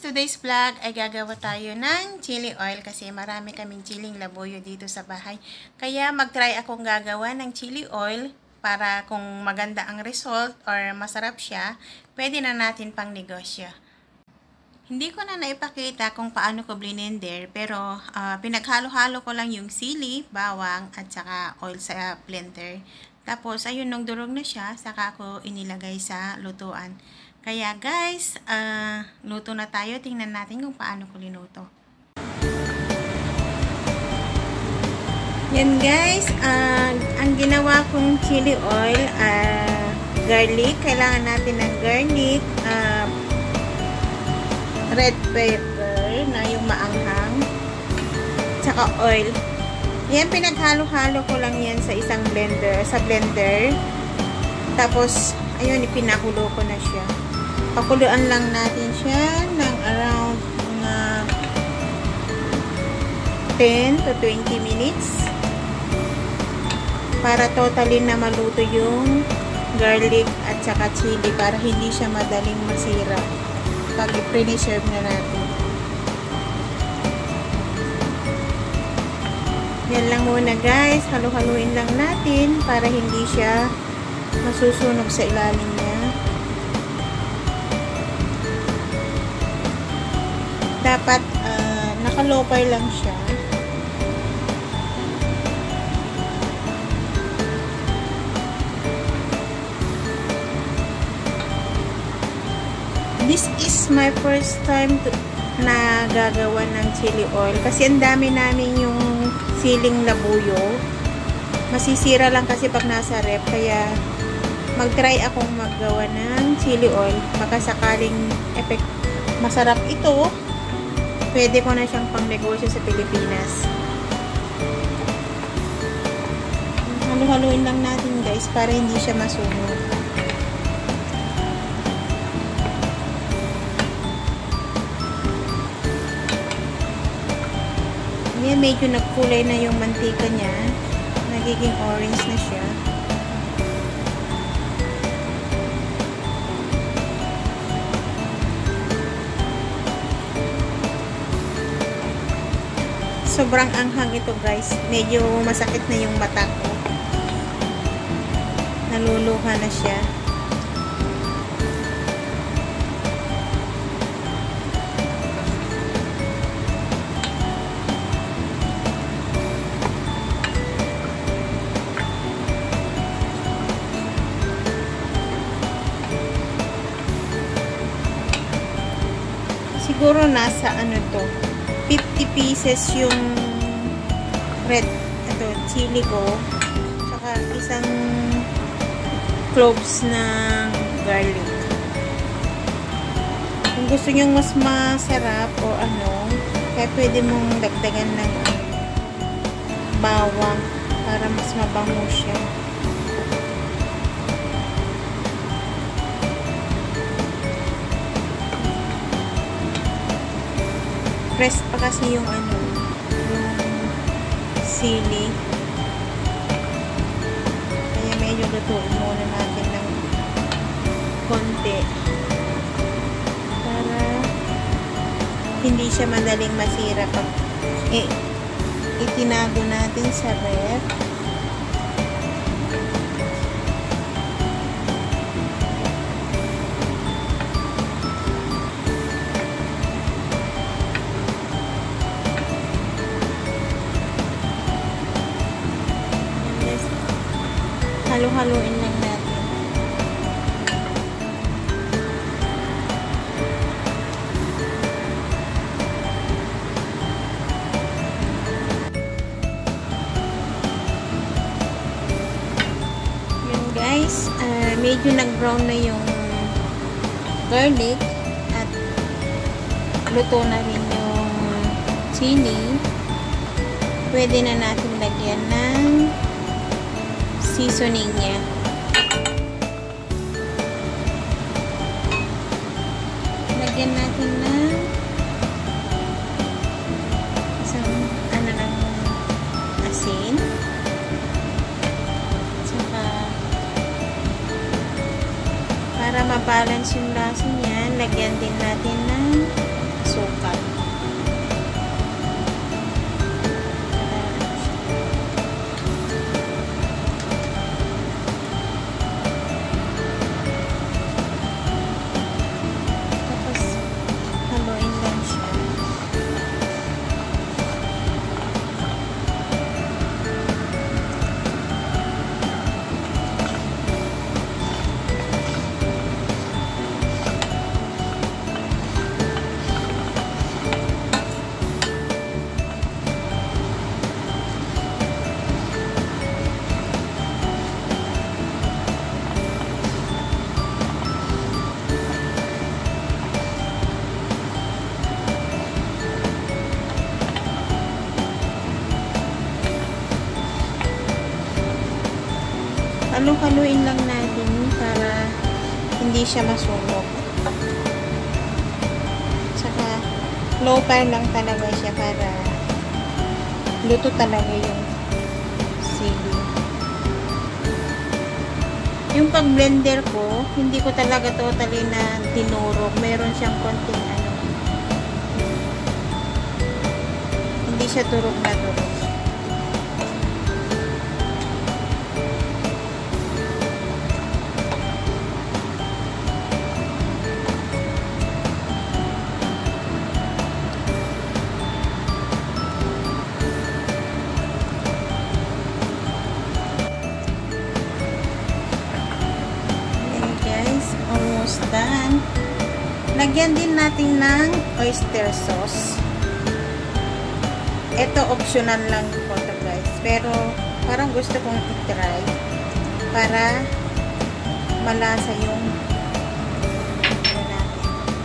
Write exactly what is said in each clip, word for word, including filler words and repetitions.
today's vlog ay gagawa tayo ng chili oil kasi marami kaming chiling labuyo dito sa bahay. Kaya mag-try akong gagawa ng chili oil para kung maganda ang result or masarap siya, pwede na natin pang negosyo. Hindi ko na naipakita kung paano ko blender pero uh, pinaghalo-halo ko lang yung sili, bawang at saka oil sa blender. Tapos ayun, nung durog na siya, saka ko inilagay sa lutuan. Kaya guys, uh, luto na tayo. Tingnan natin kung paano ko linuto. Yan guys, uh, ang ginawa kong chili oil, uh, garlic. Kailangan natin ng garlic, uh, red pepper na yung maanghang, tsaka oil. Yan, pinaghalo-halo ko lang yan sa isang blender, sa blender. Tapos, ayun, ipinakulo ko na siya. Pakuluan lang natin siya ng around mga ten to twenty minutes para totally na maluto yung garlic at saka chili para hindi siya madaling masira pag i-preserve na natin. Yan lang muna guys, halu-haluin lang natin para hindi siya masusunog sa ilalim niya. Dapat uh, naka-low fire lang siya. This is my first time to, na gagawa ng chili oil kasi ang dami namin yung siling labuyo. Masisira lang kasi pag nasa rep, kaya mag-try akong maggawa ng chili oil. Baka sakaling effect masarap ito, pwede ko na siyang pang-negosyo sa Pilipinas. Halu-haluin lang natin guys para hindi siya masunog. Ayan, medyo nagkulay na yung mantika niya. Nagiging orange na siya. Sobrang anghang ito guys. Medyo masakit na yung mata ko. Naluluha na siya. Siguro nasa ano to, fifty pieces yung red, ito, chili ko, saka isang cloves ng garlic. Kung gusto nyong mas masarap o ano, kaya pwede mong dagdagan ng bawang para mas mabango siya. Pressed pa kasi yung ano, yung sili. Kaya medyo lutuin muna natin ng konti para hindi siya madaling masira pag eh, itinago natin sa ref. Halo-haloin lang natin. Yun guys, uh, medyo nag-brown na yung garlic at luto na rin yung chili. Pwede na natin lagyan ng seasoning niya. Lagyan natin ng isang ano ng asin. Saka para ma-balance yung lasa niya, lagyan din natin ng Halu-haluin lang natin para hindi siya masunog. Saka low fire lang talaga siya para luto talaga yung sili. Yung pag-blender ko, hindi ko talaga totally na dinurog. Meron siyang konting ano. Hindi siya turog na turog. Done. Lagyan din natin ng oyster sauce. Ito optional lang po ito guys. Pero parang gusto kong i-try para malasa yung ano natin.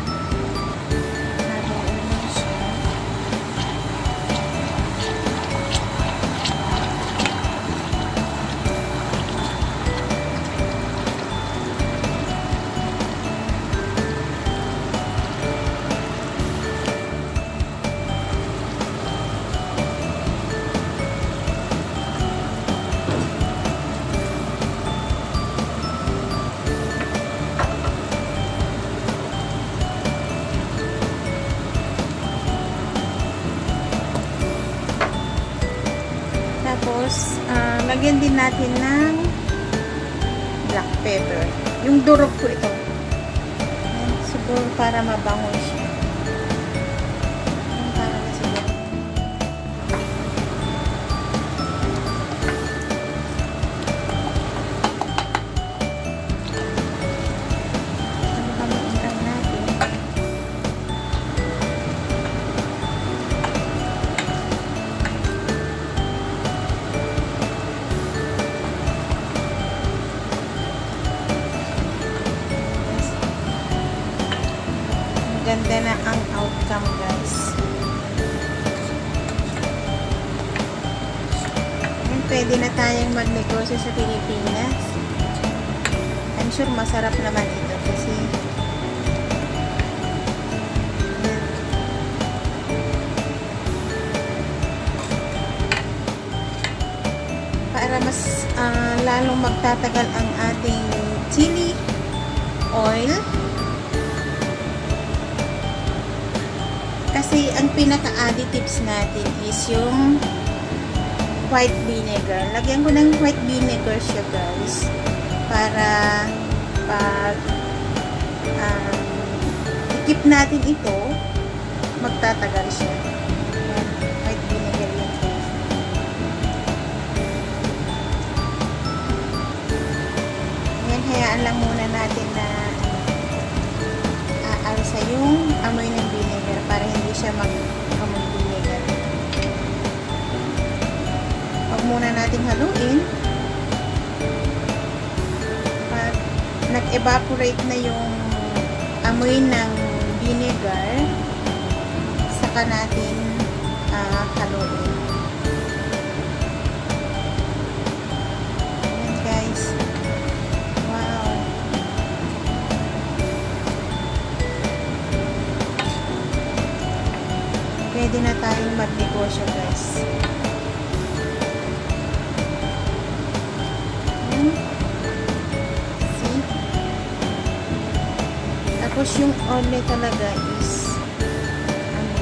Naroon siya. Tapos, uh, lagyan din natin ng black pepper. Yung durog ko ito. Ayan, siguro para mabango siya. Ayan, para siguro. Ano ba maingay natin? Ganda na ang outcome guys. And pwede na tayong magnegosyo sa Pilipinas. I'm sure masarap naman ito kasi para mas uh, lalong magtatagal ang ating chili oil. Kasi ang pinaka-additives natin is yung white vinegar. Lagyan ko ng white vinegar siya guys. Para pag um, i-keep natin ito, magtatagal siya. Ayan, white vinegar yun guys. Ayan, hayaan lang muna natin na aalsa yung amoy ng vinegar para hindi siya mag-amoy vinegar. Huwag muna nating haluin. Pag nag-evaporate na yung amoy ng vinegar, saka natin uh, haluin. Ayan guys. Wow. Pwede na tayong magnegosyo guys. Hmm. See? Tapos yung oil talaga is ano,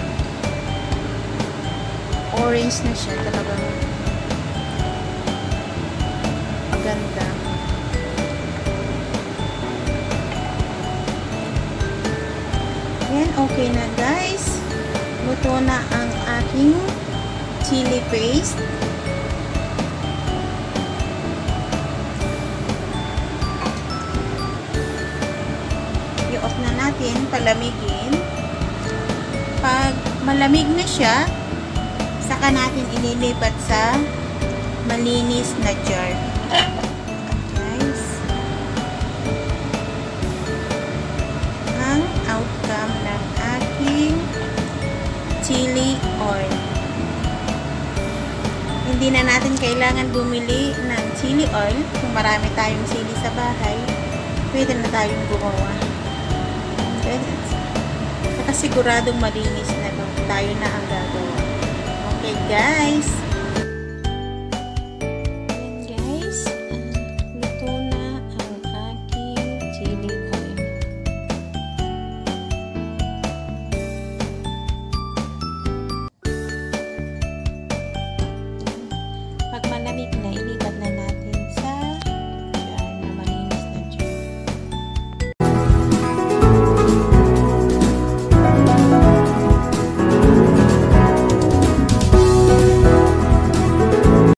orange na siya. Talagang maganda. Yan, okay na guys. Luto na ang aking chili paste. I-off na natin, palamigin. Pag malamig na siya, saka natin ililipat sa malinis na jar. Guys, ang outcome ng aking chili oil. hindi na natin kailangan bumili ng chili oil. Kung marami tayong chili sa bahay, pwede na tayong gumawa. Pwede. Saka siguradong malinis na to. Tayo na ang gagawa. Okay guys.